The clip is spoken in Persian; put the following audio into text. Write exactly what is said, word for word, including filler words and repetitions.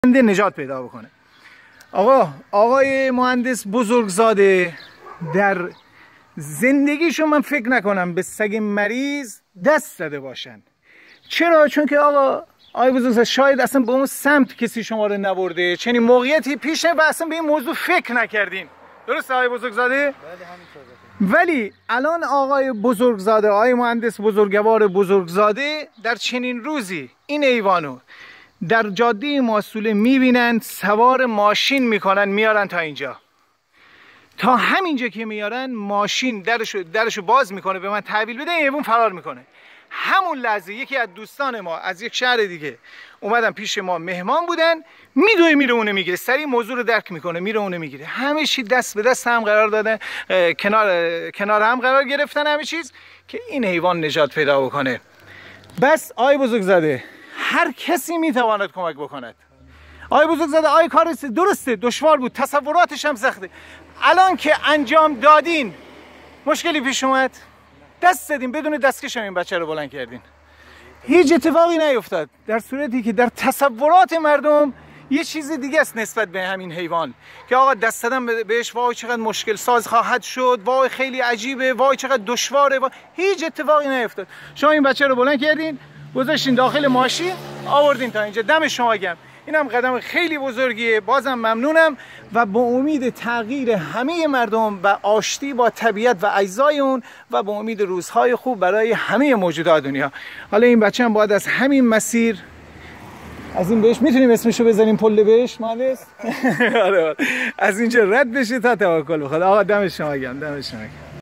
نجات پیدا بکنه. آقا آقای مهندس بزرگزاده در زندگیشون من فکر نکنم به سگ مریض دست زده باشن. چرا؟ چون که آقا آقای بزرگزاده شاید اصلا به اون سمت کسی شما رو نبرده، چنین موقعیتی پیشه و اصلا به این موضوع فکر نکردین. درسته آقای بزرگزاده؟ ولی الان آقای بزرگزاده، آقای مهندس بزرگوار بزرگزاده در چنین روزی این ایوانو در جاده ماسوله میبینن، سوار ماشین میکنن میارن تا اینجا. تا همینجا که میارن ماشین درشو درشو باز میکنه به من تحویل بده، این ایوان فرار میکنه. همون لحظه یکی از دوستان ما از یک شهر دیگه اومدن پیش ما مهمان بودن، میدوه میره اونه میگیره، سریع موضوع رو درک میکنه میره اونه میگیره. همه چی دست به دست هم قرار دادن، کنار کنار هم قرار گرفتن همه چیز که این حیوان نجات پیدا بکنه. بس آقای بزرگزاده هر کسی میتواند کمک بکند. آقای بزرگزاده آقای کار درسته، دشوار بود، تصوراتش هم سخته. الان که انجام دادین مشکلی پیش اومد؟ دست زدین بدون دستکش این بچه رو بلند کردین، هیچ اتفاقی نیفتاد. در صورتی که در تصورات مردم یه چیز دیگه است نسبت به همین حیوان که آقا دست زدن بهش وای چقدر مشکل ساز خواهد شد، وای خیلی عجیبه، وای چقدر دشواره، وای. هیچ اتفاقی نیفتاد. شما این بچه رو بلند کردین، گذاشتین داخل ماشین، آوردین تا اینجا. دم شما گرم. اینم قدم خیلی بزرگیه. بازم ممنونم و با امید تغییر همه مردم و آشتی با طبیعت و اجزای اون و با امید روزهای خوب برای همه موجودات دنیا. حالا این بچه هم باید از همین مسیر، از این بهش میتونیم اسمشو بزنیم پل بهش مهندس؟ آره از اینجا رد بشه تا توکل بخواد. آقا دم شما گرم، دم شما گرم.